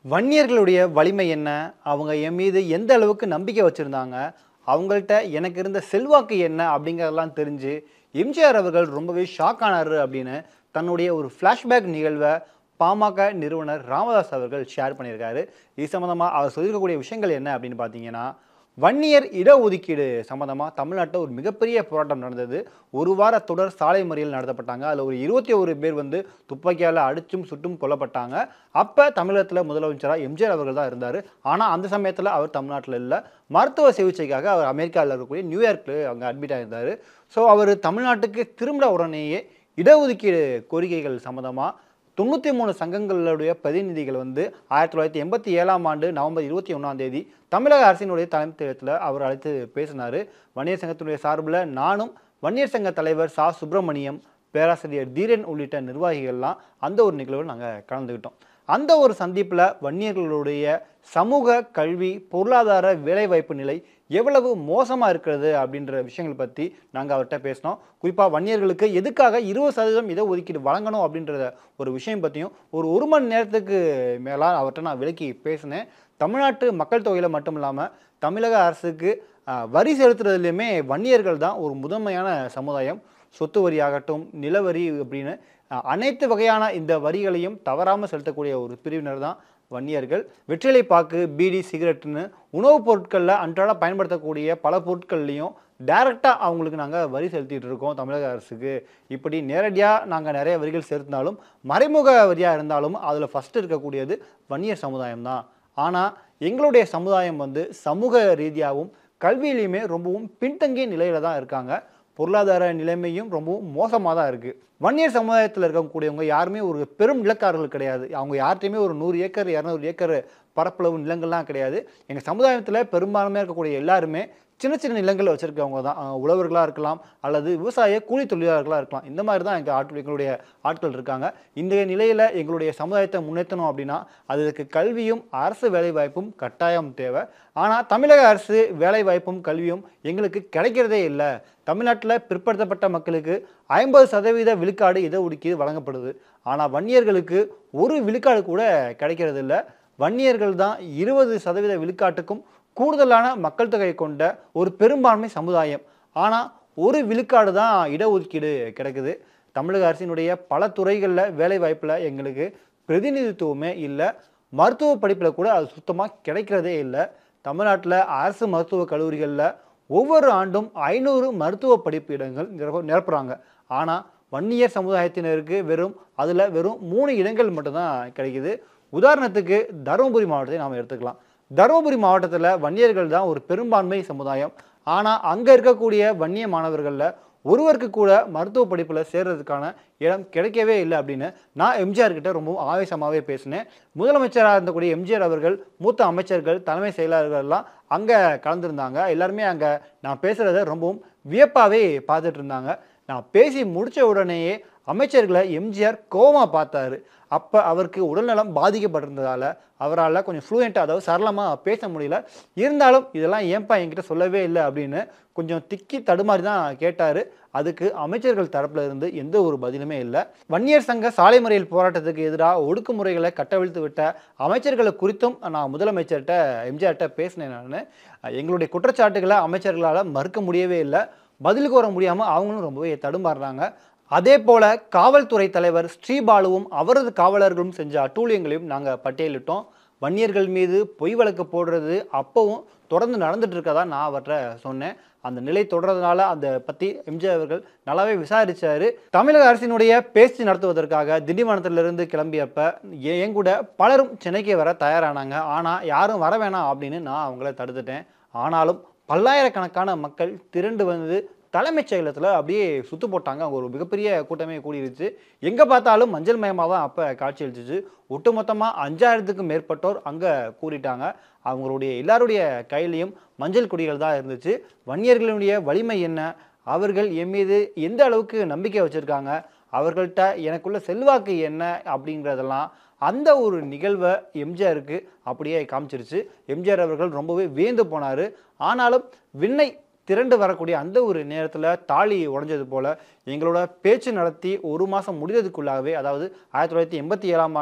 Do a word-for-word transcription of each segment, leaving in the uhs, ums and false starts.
வன்னியர்களுடைய வலிமை என்ன? அவங்க என் மீது எந்த அளவுக்கு நம்பிக்கை வச்சிருந்தாங்க? அவங்கள்ட்ட எனக்கு இருந்த செல்வாக்கு என்ன? அப்படிங்கிறதெல்லாம் தெரிஞ்சு, எம்ஜிஆர் அவர்கள் ரொம்பவே ஷாக் ஆனாரு அப்படின்னு தன்னுடைய ஒரு ஃப்ளாஷ்பேக் நிகழ்வ பாமக நிறுவனர் ராமதாஸ் அவர்கள் ஷேர் பண்ணியிருக்காரு. இது சம்மந்தமா அவர் சொல்லியிருக்கக்கூடிய விஷயங்கள் என்ன அப்படின்னு பார்த்தீங்கன்னா, வன்னியர் இடஒதுக்கீடு சம்மந்தமா தமிழ்நாட்டில ஒரு மிகப்பெரிய போராட்டம் நடந்தது. ஒரு வார தொடர் சாலை மறியல் நடத்தப்பட்டாங்க. அதில ஒரு இருபத்தி ஒன்று பேர் வந்து துப்பாக்கியால அடிச்சும், சுட்டும் கொல்லப்பட்டாங்க. அப்ப தமிழகத்தில முதலமைச்சரா எம்ஜிஆர் அவர்கள் தான் இருந்தாரு. ஆனா, அந்த சமயத்தில அவர் தமிழ்நாட்டில இல்ல. மருத்துவ சிகிச்சைக்காக அவர் அமெரிக்கால இருக்கக்கூடிய நியூயார்க்ல அங்க அட்மிட் ஆயிருந்தாரு. ஸோ, அவரு தமிழ்நாட்டுக்கு திரும்பின உடனேயே இடஒதுக்கீடு கோரிக்கைகள் சம்மந்தமா தொண்ணூற்றி மூன்று சங்கங்களுடைய பிரதிநிதிகள் வந்து ஆயிரத்தி தொள்ளாயிரத்தி எண்பத்தி ஏழாம் ஆண்டு நவம்பர் இருபத்தி ஒன்றாம் தேதி தமிழக அரசினுடைய தலைமையகத்தில் அவர் அழைத்து பேசினார். வன்னியர் சங்கத்தினுடைய சார்பில் நானும் வன்னியர் சங்க தலைவர் சா சுப்பிரமணியம், பேராசிரியர் தீரன் உள்ளிட்ட நிர்வாகிகள்லாம் அந்த ஒரு நிகழ்வில் நாங்கள் கலந்துக்கிட்டோம். அந்த ஒரு சந்திப்பில் வன்னியர்களுடைய சமூக, கல்வி, பொருளாதார, வேலைவாய்ப்பு நிலை எவ்வளவு மோசமாக இருக்கிறது அப்படின்ற விஷயங்கள் பற்றி நாங்கள் அவர்கிட்ட பேசினோம். குறிப்பாக வன்னியர்களுக்கு எதுக்காக இருபது சதவீதம் இடஒதுக்கீடு வழங்கணும் அப்படின்றத ஒரு விஷயம் பற்றியும் ஒரு ஒரு மணி நேரத்துக்கு மேலாக அவர்கிட்ட நான் விளக்கி பேசினேன். தமிழ்நாட்டு மக்கள் தொகையில் மட்டும் இல்லாமல் தமிழக அரசுக்கு வரி செலுத்துறதுலையுமே வன்னியர்கள் தான் ஒரு முதன்மையான சமுதாயம். சொத்து வரி ஆகட்டும், நிலவரி அப்படின்னு அனைத்து வகையான இந்த வரிகளையும் தவறாமல் செலுத்தக்கூடிய ஒரு பிரிவினர் தான் வன்னியர்கள். வெற்றிலை பாக்கு, பீடி, சிகரெட்டுன்னு உணவுப் பொருட்களில் அன்றாட பயன்படுத்தக்கூடிய பல பொருட்கள்லையும் டைரெக்டாக அவங்களுக்கு நாங்கள் வரி செலுத்திட்டு இருக்கோம் தமிழக அரசுக்கு. இப்படி நேரடியாக நாங்கள் நிறைய வரிகள் செலுத்தினாலும், மறைமுக வரியாக இருந்தாலும் அதில் ஃபஸ்ட்டு இருக்கக்கூடியது வன்னியர் சமுதாயம் தான். ஆனால் எங்களுடைய சமுதாயம் வந்து சமூக ரீதியாகவும் கல்வியிலையுமே ரொம்பவும் பின்தங்கிய நிலையில் தான் இருக்காங்க. பொருளாதார நிலைமையும் ரொம்பவும் மோசமாக தான் இருக்குது. வன்னியர் சமுதாயத்தில் இருக்கக்கூடியவங்க யாருமே ஒரு பெரும் நிலக்காரர்கள் கிடையாது. அவங்க யார்கிட்டையுமே ஒரு நூறு ஏக்கர், இரநூறு ஏக்கர் பரப்பளவு நிலங்கள்லாம் கிடையாது. எங்கள் சமுதாயத்தில் பெரும்பான்மையாக இருக்கக்கூடிய எல்லாருமே சின்ன சின்ன நிலங்கள் வச்சுருக்கவங்க தான். உழவர்களாக இருக்கலாம், அல்லது விவசாய கூலி தொழிலாளர்களாக இருக்கலாம். இந்த மாதிரி தான் எங்கள் ஆட்கள் எங்களுடைய ஆட்கள் இருக்காங்க. இந்த நிலையில் எங்களுடைய சமுதாயத்தை முன்னேற்றணும் அப்படின்னா அதுக்கு கல்வியும் அரசு வேலைவாய்ப்பும் கட்டாயம் தேவை. ஆனால் தமிழக அரசு வேலைவாய்ப்பும் கல்வியும் எங்களுக்கு கிடைக்கிறதே இல்லை. தமிழ்நாட்டில் பிற்படுத்தப்பட்ட மக்களுக்கு ஐம்பது சதவீத விழுக்காடு இடஒதுக்கீடு வழங்கப்படுது. ஆனால் வன்னியர்களுக்கு ஒரு விழுக்காடு கூட கிடைக்கிறது இல்லை. வன்னியர்கள் தான் இருபது சதவீத விழுக்காட்டுக்கும் கூடுதலான மக்கள் தொகை கொண்ட ஒரு பெரும்பான்மை சமுதாயம். ஆனால் ஒரு விழுக்காடு தான் இடஒதுக்கீடு கிடைக்குது. தமிழக அரசினுடைய பல துறைகளில் வேலைவாய்ப்பில் எங்களுக்கு பிரதிநிதித்துவமே இல்லை. மருத்துவ படிப்பில் கூட அது சுத்தமாக கிடைக்கிறதே இல்லை. தமிழ்நாட்டில் அரசு மருத்துவக் கல்லூரிகளில் ஒவ்வொரு ஆண்டும் ஐநூறு மருத்துவ படிப்பு இடங்கள் நிரப்ப நிரப்புறாங்க. ஆனால் வன்னியர் சமுதாயத்தினருக்கு வெறும் அதில் வெறும் மூணு இடங்கள் மட்டும்தான் கிடைக்குது. உதாரணத்துக்கு தருமபுரி மாவட்டத்தை நாம் எடுத்துக்கலாம். தருமபுரி மாவட்டத்தில் வன்னியர்கள் தான் ஒரு பெரும்பான்மை சமுதாயம். ஆனால் அங்கே இருக்கக்கூடிய வன்னிய மாணவர்களில் ஒருவருக்கு கூட மருத்துவ படிப்பில் சேர்றதுக்கான இடம் கிடைக்கவே இல்லை அப்படின்னு நான் எம்ஜிஆர் கிட்ட ரொம்பவும் ஆவேசமாகவே பேசினேன். முதலமைச்சராக இருந்தக்கூடிய எம்ஜிஆர் அவர்கள், மூத்த அமைச்சர்கள், தலைமை செயலாளர்கள்லாம் அங்கே கலந்துருந்தாங்க. எல்லாருமே அங்கே நான் பேசுகிறத ரொம்பவும் வியப்பாகவே பார்த்துட்டு இருந்தாங்க. நான் பேசி முடித்த உடனேயே அமைச்சர்களை எம்ஜிஆர் கோவமாக பார்த்தாரு. அப்போ அவருக்கு உடல்நலம் பாதிக்கப்பட்டிருந்ததால் அவரால் கொஞ்சம் ஃப்ளூயண்ட்டாக, அதாவது சரளமாக பேச முடியல. இருந்தாலும் இதெல்லாம் ஏன்பா என்கிட்ட சொல்லவே இல்லை அப்படின்னு கொஞ்சம் திக்கி தடுமாறி தான் கேட்டார். அதுக்கு அமைச்சர்கள் தரப்பில் இருந்து எந்த ஒரு பதிலுமே இல்லை. வன்னியர் சங்க சாலை மறியல் போராட்டத்துக்கு எதிராக ஒடுக்குமுறைகளை கட்டவிழ்த்து விட்ட அமைச்சர்களை குறித்தும் நான் முதலமைச்சர்கிட்ட எம்ஜிஆர்கிட்ட பேசினேன். நான் எங்களுடைய குற்றச்சாட்டுகளை அமைச்சர்களால் மறுக்க முடியவே இல்லை. பதில் கூற முடியாமல் அவங்களும் ரொம்பவே தடுமாறுறாங்க. அதே போல காவல்துறை தலைவர் ஸ்ரீபாலுவும் அவரது காவலர்களும் செஞ்ச அட்டூழியங்களையும் நாங்கள் பட்டியலிட்டோம். வன்னியர்கள் மீது பொய் வழக்கு போடுறது அப்பவும் தொடர்ந்து நடந்துட்டு இருக்கதா நான் அவர்கிட்ட சொன்னேன். அந்த நிலை தொடர்றதுனால அதை பற்றி எம்ஜிஆர் அவர்கள் நல்லாவே விசாரித்தார். தமிழக அரசினுடைய பேச்சு நடத்துவதற்காக திண்டிவனத்திலிருந்து கிளம்பியப்ப என் கூட பலரும் சென்னைக்கு வர தயாரானாங்க. ஆனால் யாரும் வர வேணாம் அப்படின்னு நான் அவங்கள தடுத்துட்டேன். ஆனாலும் பல்லாயிரக்கணக்கான மக்கள் திரண்டு வந்து தலைமைச் செயலகத்தில் அப்படியே சுற்று போட்டாங்க. அவங்க ஒரு மிகப்பெரிய கூட்டமே கூடிருச்சு. எங்கே பார்த்தாலும் மஞ்சள் மயமாக தான் அப்போ காட்சி அளிச்சிச்சு. ஒட்டுமொத்தமாக அஞ்சாயிரத்துக்கும் மேற்பட்டோர் அங்கே கூடிட்டாங்க. அவங்களுடைய எல்லாருடைய கையிலையும் மஞ்சள் கொடிகள் தான் இருந்துச்சு. வன்னியர்களுடைய வலிமை என்ன, அவர்கள் என் மீது எந்த அளவுக்கு நம்பிக்கை வச்சுருக்காங்க, அவர்கள்ட்ட எனக்குள்ள செல்வாக்கு என்ன அப்படிங்கிறதெல்லாம் அந்த ஒரு நிகழ்வை எம்ஜிஆருக்கு அப்படியே காமிச்சிருச்சு. எம்ஜிஆர் அவர்கள் ரொம்பவே வியந்து போனார். ஆனாலும் விண்ணை திரண்டு வரக்கூடிய அந்த ஒரு நேரத்தில் தாலி உடைஞ்சது போல் எங்களோட பேச்சு நடத்தி ஒரு மாதம் முடிந்ததுக்குள்ளாகவே, அதாவது ஆயிரத்தி தொள்ளாயிரத்தி எண்பத்தி ஏழாம் ஆண்டு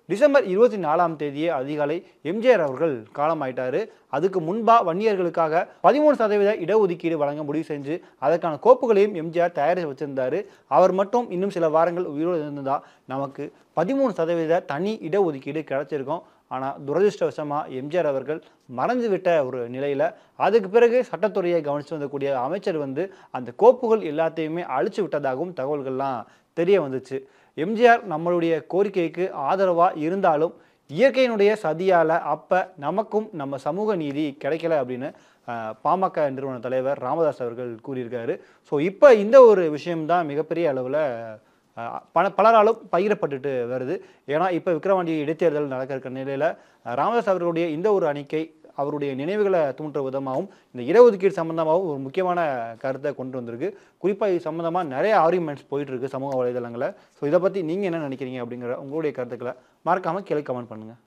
டிசம்பர் இருபத்தி நாலாம் தேதியே அதிகாலை எம்ஜிஆர் அவர்கள் காலமாயிட்டாரு. அதுக்கு முன்பா வன்னியர்களுக்காக பதிமூணு சதவீத இடஒதுக்கீடு வழங்க முடிவு செஞ்சு அதற்கான கோப்புகளையும் எம்ஜிஆர் தயாரித்து வச்சிருந்தாரு. அவர் மட்டும் இன்னும் சில வாரங்கள் உயிரோடு இருந்திருந்தா நமக்கு பதிமூணு சதவீத தனி இடஒதுக்கீடு கிடைச்சிருக்கும். ஆனால் துரதிருஷ்டவசமாக எம்ஜிஆர் அவர்கள் மறைஞ்சு விட்ட ஒரு நிலையில் அதுக்கு பிறகு சட்டத்துறையை கவனித்து வந்தக்கூடிய அமைச்சர் வந்து அந்த கோப்புகள் எல்லாத்தையுமே அழிச்சு விட்டதாகவும் தகவல்கள்லாம் தெரிய வந்துச்சு. எம்ஜிஆர் நம்மளுடைய கோரிக்கைக்கு ஆதரவாக இருந்தாலும் இயற்கையினுடைய சதியால் அப்போ நமக்கும் நம்ம சமூக நீதி கிடைக்கல அப்படின்னு பாமக நிறுவன தலைவர் ராமதாஸ் அவர்கள் கூறியிருக்காரு. ஸோ இப்போ இந்த ஒரு விஷயம்தான் மிகப்பெரிய அளவில் பல பலராலும் பகிரப்பட்டுட்டு வருது. ஏன்னா இப்போ விக்கிரவாண்டி இடைத்தேர்தல் நடக்கிற நிலையில் ராமதாஸ் அவர்களுடைய இந்த ஒரு அணிக்கை அவருடைய நினைவுகளை தூண்டுற விதமாகவும் இந்த இடஒதுக்கீடு சம்பந்தமாகவும் ஒரு முக்கியமான கருத்தை கொண்டு வந்திருக்கு. குறிப்பாக இது சம்மந்தமாக நிறைய ஆர்குமெண்ட்ஸ் போயிட்டு இருக்கு சமூக வலைதளங்களில். ஸோ இதை பற்றி நீங்கள் என்ன நினைக்கிறீங்க அப்படிங்கிற உங்களுடைய கருத்துக்களை மறக்காமல் கீழே கமெண்ட் பண்ணுங்கள்.